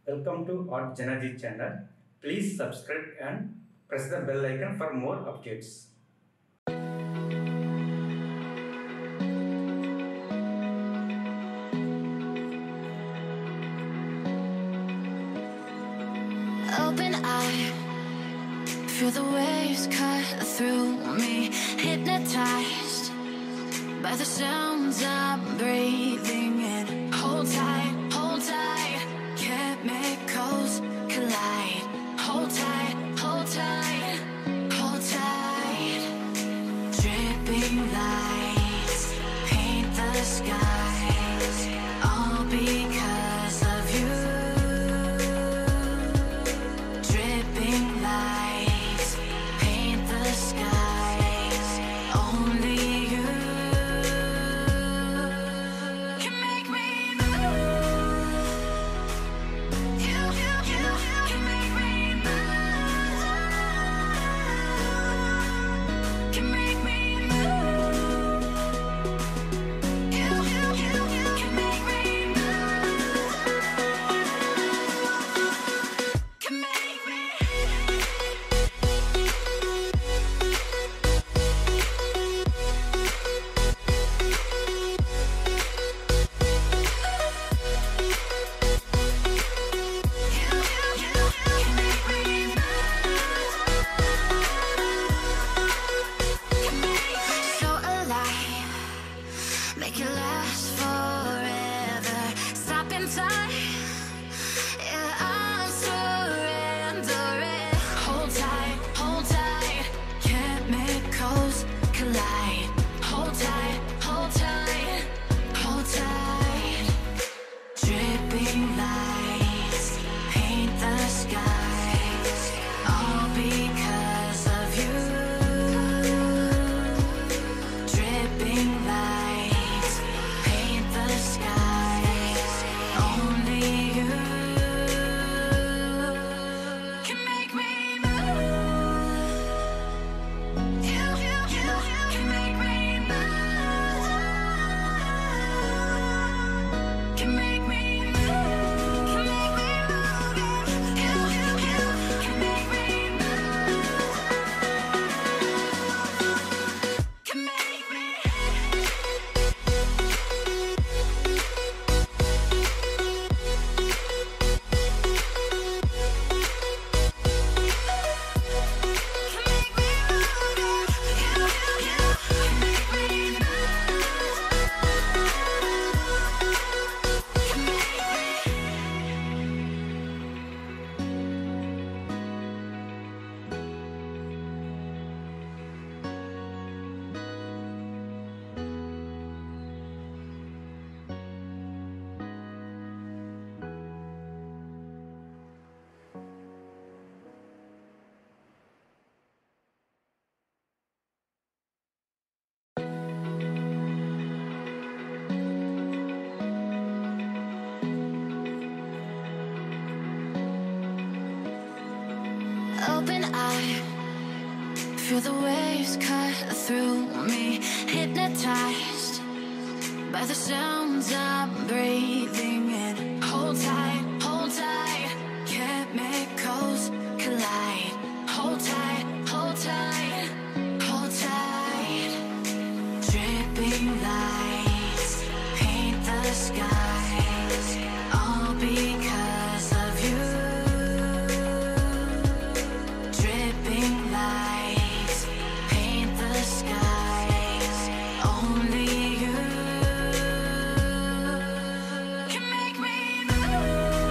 Welcome to JanaG channel. Please subscribe and press the bell icon for more updates. Open eye, feel the waves cut through me, hypnotized by the sounds I'm breathing in. Hold tight, chemicals collide. Hold tight, hold tight, hold tight. Dripping lights paint the skies, all because of you. Dripping lights paint the skies, only you can make me move. You can make me move. Can make me move. You can make me move. Can make me. So alive, make it last forever. Stop in time, yeah, I'm surrendering. Hold tight, chemicals collide. Hold tight, hold tight, hold tight. Dripping lights paint the skies, all because of you. Dripping lights paint the skies, only you can make me move. You can make me move. Can make me move. Can make me move. You can make me move. Can make me. Open eye, feel the waves cut through me, hypnotized by the sounds I'm breathing in. Hold tight, chemicals collide. Hold tight, hold tight. Dripping lights paint the skies, all because of you. Dripping lights paint the skies, only you can make me move.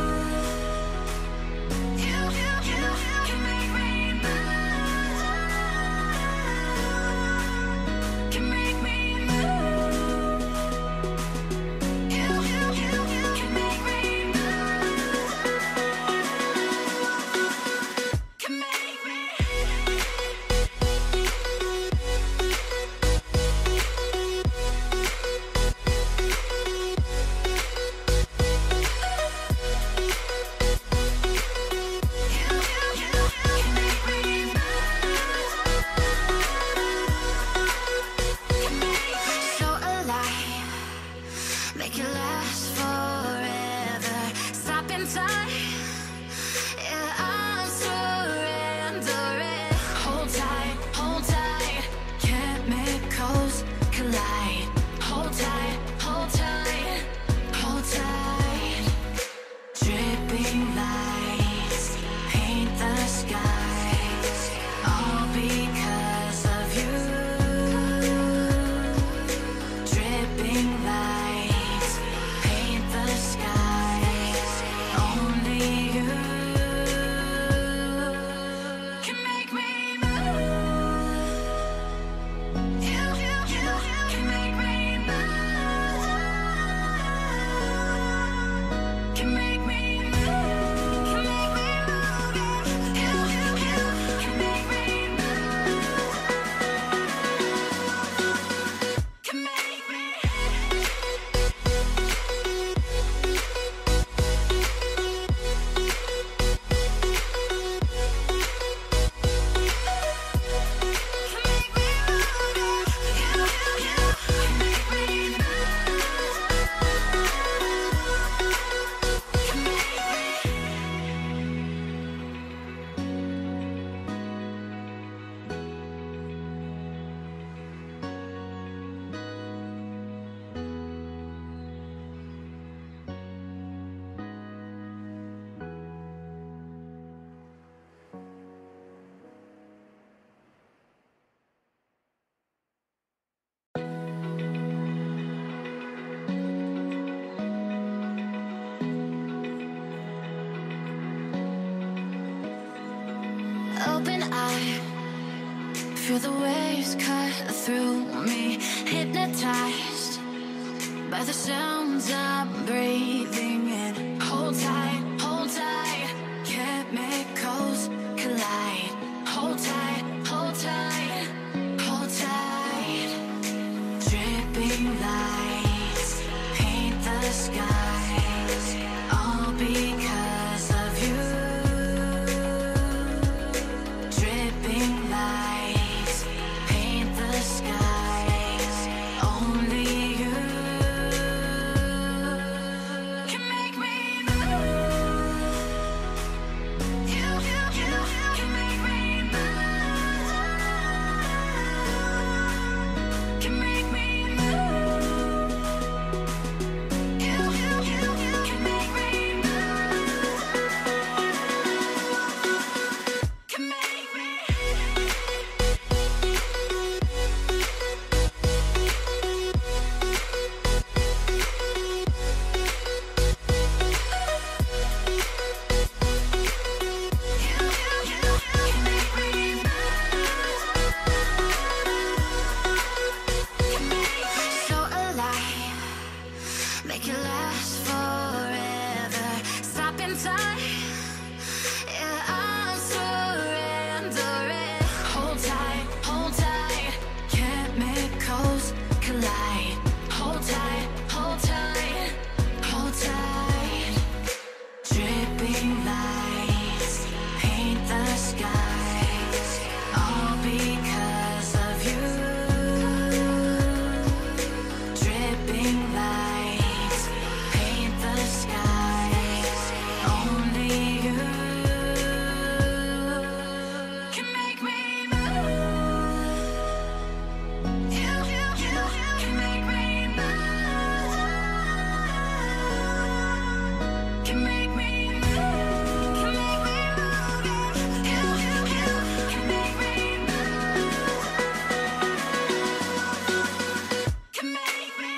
Feel the waves cut through me, hypnotized by the sounds I'm breathing in. Hold tight, chemicals collide. Hold tight, hold tight, hold tight. Dripping lights paint the skies, all because of you. Dripping lights paint the skies, only you can make me move. You can make me move. Can make me move. You can make me move. Can make me. So alive, make it last forever. Stop in time, yeah, I'm surrendering. Hold tight, chemicals collide. Hold tight, hold tight, hold tight. Dripping lights paint the skies, all because of you. Dripping lights paint the skies, only you can make me move. You can make me move. Can make me move. Can make me move. You can make me move. Can make me.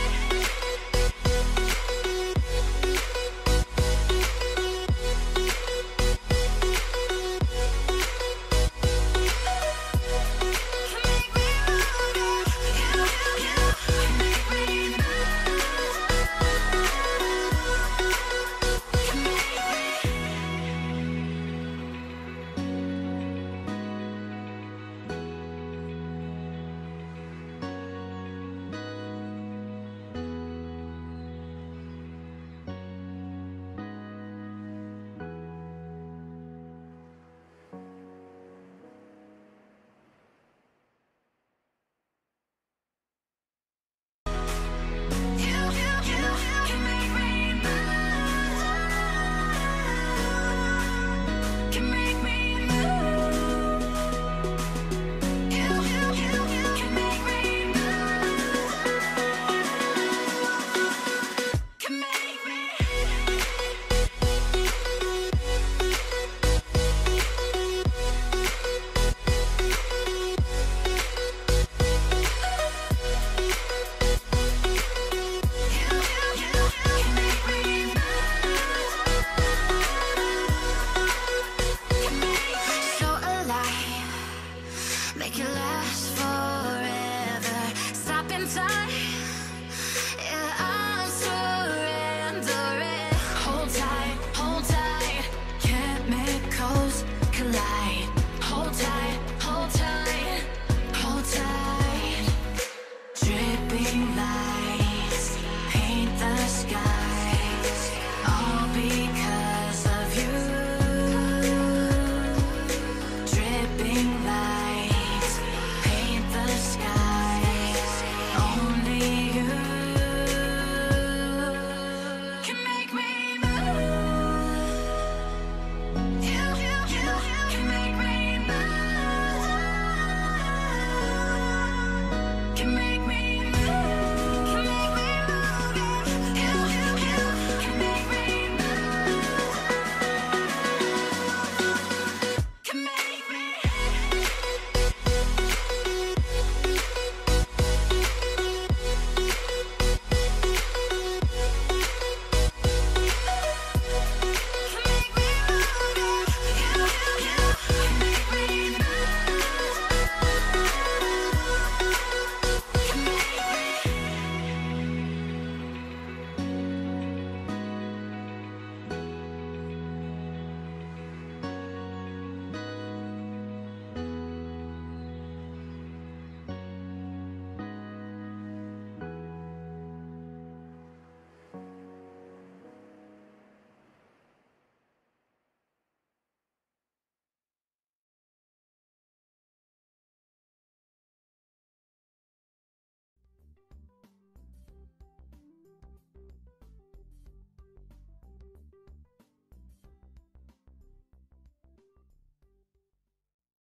So alive, make it last forever. Stop in time.